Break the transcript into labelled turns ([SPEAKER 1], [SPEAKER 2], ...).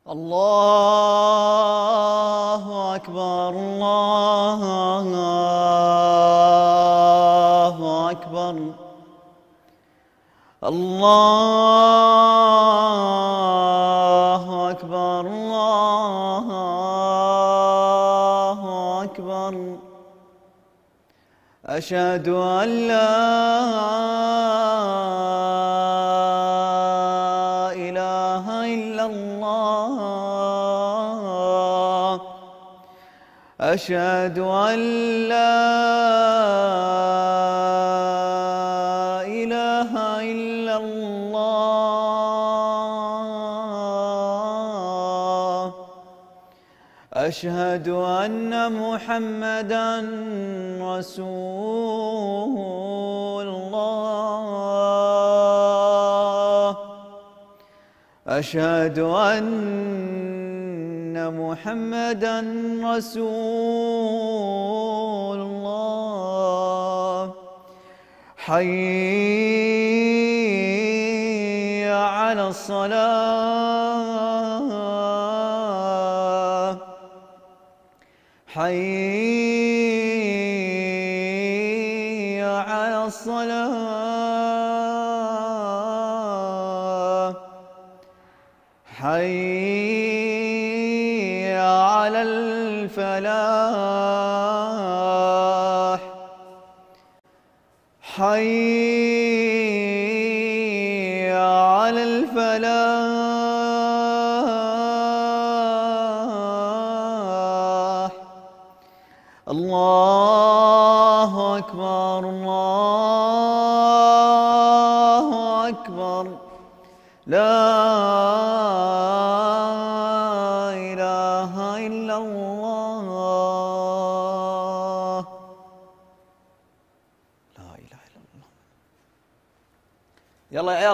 [SPEAKER 1] الله أكبر الله أكبر الله أكبر الله أكبر أشهد أن لا إله إلا الله أشهد أن لا إله إلا الله أشهد أن محمدًا رسول الله أشهد أن محمدًا رسول الله حي على الصلاة حي على الصلاة حي على الفلاح حي على الفلاح الله أكبر الله أكبر لا إله إلا الله لا إله إلا الله. يلا يا عيال.